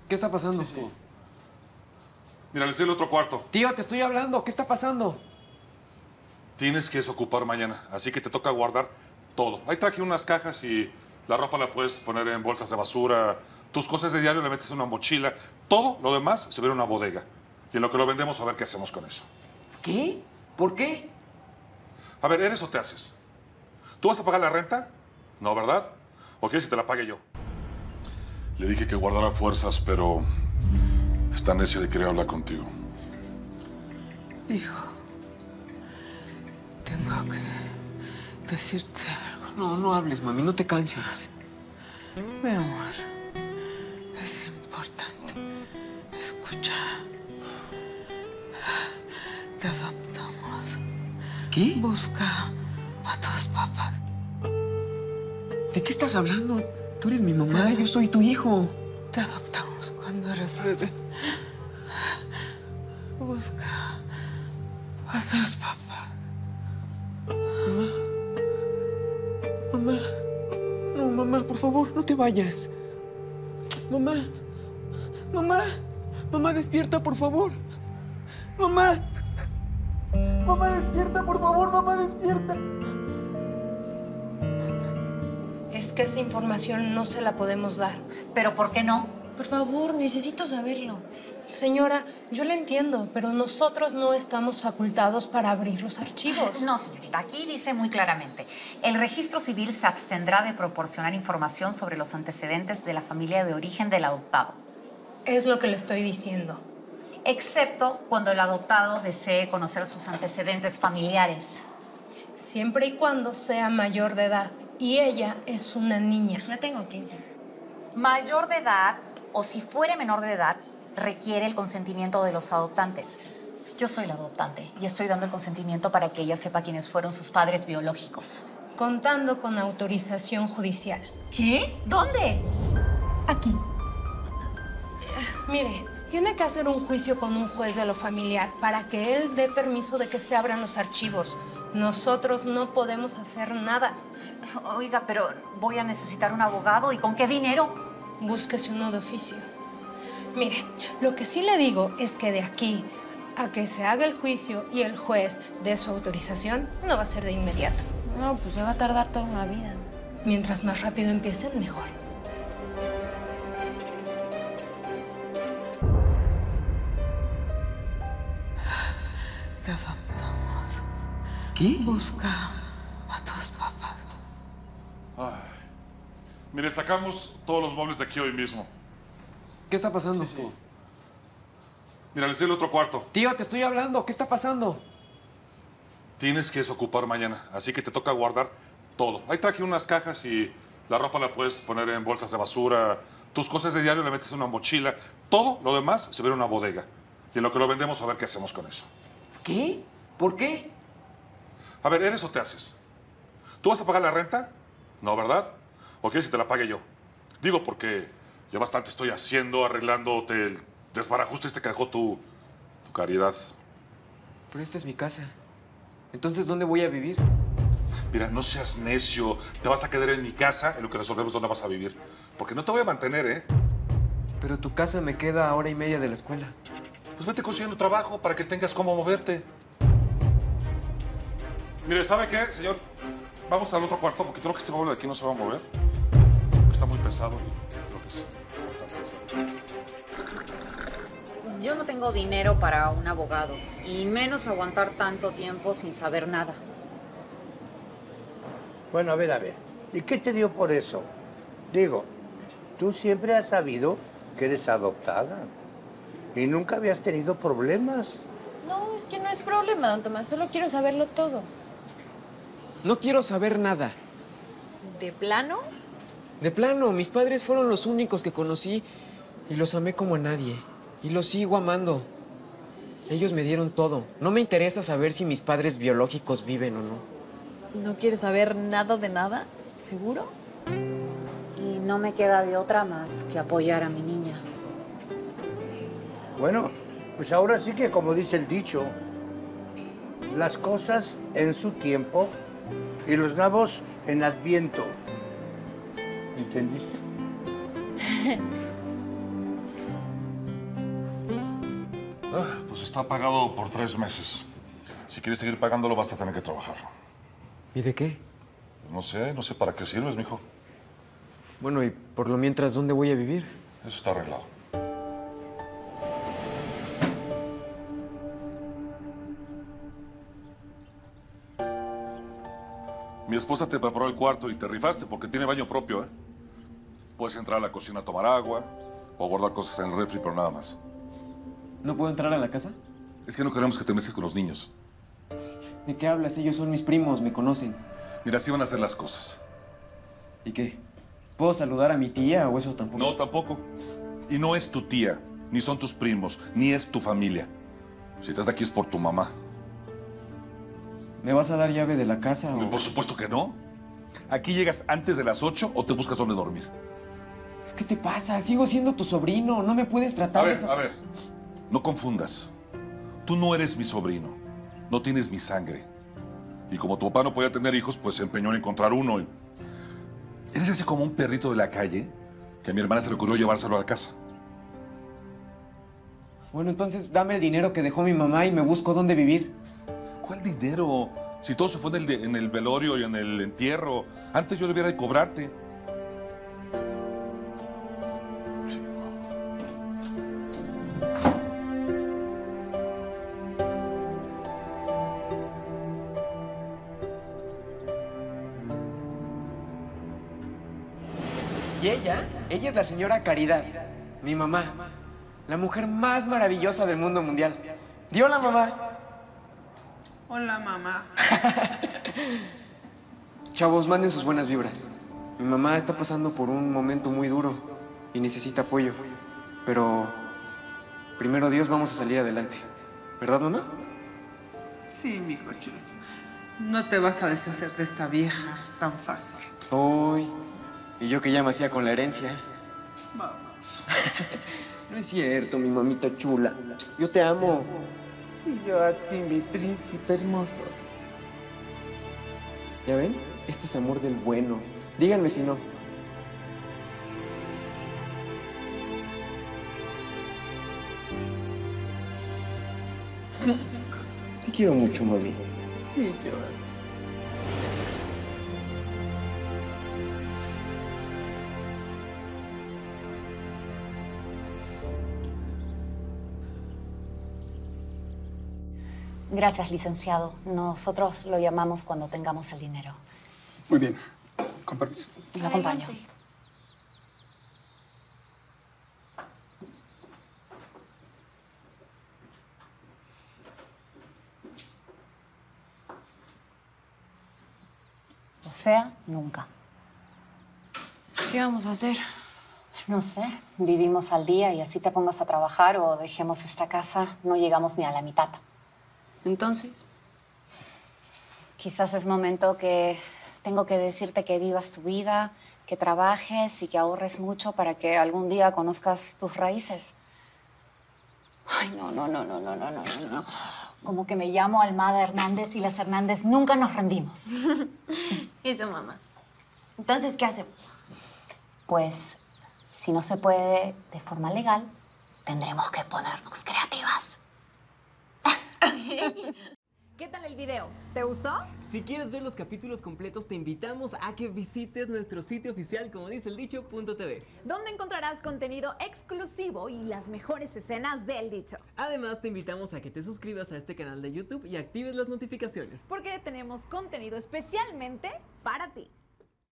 ¿Qué está pasando? Sí. Mira, les doy el otro cuarto. Tío, te estoy hablando. ¿Qué está pasando? Tienes que desocupar mañana, así que te toca guardar todo. Ahí traje unas cajas y la ropa la puedes poner en bolsas de basura. Tus cosas de diario le metes en una mochila. Todo lo demás se ve en una bodega. Y en lo que lo vendemos, a ver qué hacemos con eso. ¿Qué? ¿Por qué? A ver, ¿eres o te haces? ¿Tú vas a pagar la renta? No, ¿verdad? ¿O quieres que te la pague yo? Le dije que guardara fuerzas, pero está necio de querer hablar contigo. Hijo, tengo que decirte algo. No, no hables, mami. No te canses. Mi amor, es importante. Escucha. Te adoptamos. ¿Qué? Busca a tus papás. ¿De qué estás hablando? Tú eres mi mamá, yo soy tu hijo. Te adoptamos cuando eres bebé. Busca a tus papás. Mamá. No, mamá, por favor, no te vayas. Mamá. Mamá. Mamá, despierta, por favor. Mamá. Mamá, despierta, por favor, mamá, despierta. Es que esa información no se la podemos dar. ¿Pero por qué no? Por favor, necesito saberlo. Señora, yo la entiendo, pero nosotros no estamos facultados para abrir los archivos. No, señorita, aquí dice muy claramente, el registro civil se abstendrá de proporcionar información sobre los antecedentes de la familia de origen del adoptado. Es lo que le estoy diciendo. Excepto cuando el adoptado desee conocer sus antecedentes familiares. Siempre y cuando sea mayor de edad. Y ella es una niña. Ya tengo 15. Mayor de edad, o si fuere menor de edad, requiere el consentimiento de los adoptantes. Yo soy la adoptante y estoy dando el consentimiento para que ella sepa quiénes fueron sus padres biológicos. Contando con autorización judicial. ¿Qué? ¿Dónde? Aquí. Mire, tiene que hacer un juicio con un juez de lo familiar para que él dé permiso de que se abran los archivos. Nosotros no podemos hacer nada. Oiga, pero voy a necesitar un abogado. ¿Y con qué dinero? Búsquese uno de oficio. Mire, lo que sí le digo es que de aquí a que se haga el juicio y el juez dé su autorización, no va a ser de inmediato. No, pues se va a tardar toda una vida. Mientras más rápido empiecen, mejor. Te adoptamos. ¿Qué? Busca a tus papás. Ay. Mire, sacamos todos los muebles de aquí hoy mismo. ¿Qué está pasando? Mira, les doy el otro cuarto. Tío, te estoy hablando. ¿Qué está pasando? Tienes que desocupar mañana, así que te toca guardar todo. Ahí traje unas cajas y la ropa la puedes poner en bolsas de basura. Tus cosas de diario le metes en una mochila. Todo lo demás se ve en una bodega. Y en lo que lo vendemos, a ver qué hacemos con eso. ¿Qué? ¿Por qué? A ver, ¿eres o te haces? ¿Tú vas a pagar la renta? No, ¿verdad? ¿O quieres que te la pague yo? Digo porque ya bastante estoy haciendo, arreglándote el desbarajuste que dejó tu caridad. Pero esta es mi casa. Entonces, ¿dónde voy a vivir? Mira, no seas necio. Te vas a quedar en mi casa en lo que resolvemos dónde vas a vivir. Porque no te voy a mantener, ¿eh? Pero tu casa me queda a hora y media de la escuela. Pues vete consiguiendo trabajo para que tengas cómo moverte. Mire, ¿sabe qué, señor? Vamos al otro cuarto porque creo que este mueble de aquí no se va a mover. Está muy pesado y creo que es importante. Yo no tengo dinero para un abogado, y menos aguantar tanto tiempo sin saber nada. Bueno, a ver. ¿Y qué te dio por eso? Digo, tú siempre has sabido que eres adoptada y nunca habías tenido problemas. No, es que no es problema, don Tomás. Solo quiero saberlo todo. No quiero saber nada. ¿De plano? De plano, mis padres fueron los únicos que conocí y los amé como a nadie. Y los sigo amando. Ellos me dieron todo. No me interesa saber si mis padres biológicos viven o no. ¿No quieres saber nada de nada? ¿Seguro? Y no me queda de otra más que apoyar a mi niña. Bueno, pues ahora sí que, como dice el dicho, las cosas en su tiempo y los nabos en Adviento. ¿Entendiste? Pues está pagado por 3 meses. Si quieres seguir pagándolo, vas a tener que trabajar. ¿Y de qué? No sé para qué sirves, mijo. Bueno, y por lo mientras, ¿dónde voy a vivir? Eso está arreglado. Mi esposa te preparó el cuarto y te rifaste porque tiene baño propio, ¿eh? Puedes entrar a la cocina a tomar agua o guardar cosas en el refri, pero nada más. ¿No puedo entrar a la casa? Es que no queremos que te mezcles con los niños. ¿De qué hablas? Ellos son mis primos, me conocen. Mira, así van a hacer las cosas. ¿Y qué? ¿Puedo saludar a mi tía o eso tampoco? No, tampoco. Y no es tu tía, ni son tus primos, ni es tu familia. Si estás aquí es por tu mamá. ¿Me vas a dar llave de la casa o...? Por supuesto que no. Aquí llegas antes de las 8 o te buscas dónde dormir. ¿Qué te pasa? Sigo siendo tu sobrino. No me puedes tratar de esa... A ver. No confundas. Tú no eres mi sobrino. No tienes mi sangre. Y como tu papá no podía tener hijos, pues se empeñó en encontrar uno. Eres así como un perrito de la calle que a mi hermana se le ocurrió llevárselo a la casa. Bueno, entonces dame el dinero que dejó mi mamá y me busco dónde vivir. ¿Cuál dinero? Si todo se fue en el velorio y en el entierro. Antes yo debiera de cobrarte. ¿Y ella? Ella es la señora Caridad, mi mamá. La mujer más maravillosa del mundo mundial. ¡Di hola, mamá! Hola, mamá. Chavos, manden sus buenas vibras. Mi mamá está pasando por un momento muy duro y necesita apoyo. Pero primero Dios, vamos a salir adelante. ¿Verdad, mamá? Sí, mijo chulo. No te vas a deshacer de esta vieja tan fácil. Uy, y yo que ya me hacía con la herencia. Vamos. No es cierto, mi mamita chula. Yo te amo. Y yo a ti, mi príncipe hermoso. ¿Ya ven? Este es amor del bueno. Díganme si no. Te quiero mucho, mami. Y yo a ti. Gracias, licenciado. Nosotros lo llamamos cuando tengamos el dinero. Muy bien. Con permiso. Lo acompaño. O sea, nunca. ¿Qué vamos a hacer? No sé, vivimos al día y así te pongas a trabajar o dejemos esta casa, no llegamos ni a la mitad. Entonces, Quizás es momento que tengo que decirte que vivas tu vida, que trabajes y que ahorres mucho para que algún día conozcas tus raíces. Ay, no. Como que me llamo Almada Hernández y las Hernández nunca nos rendimos. eso, mamá. Entonces, ¿qué hacemos? Pues, si no se puede de forma legal, tendremos que ponernos creativas. ¿Qué tal el video? ¿Te gustó? Si quieres ver los capítulos completos, te invitamos a que visites nuestro sitio oficial, como dice el dicho.tv. Donde encontrarás contenido exclusivo y las mejores escenas del dicho. Además, te invitamos a que te suscribas a este canal de YouTube y actives las notificaciones. Porque tenemos contenido especialmente para ti.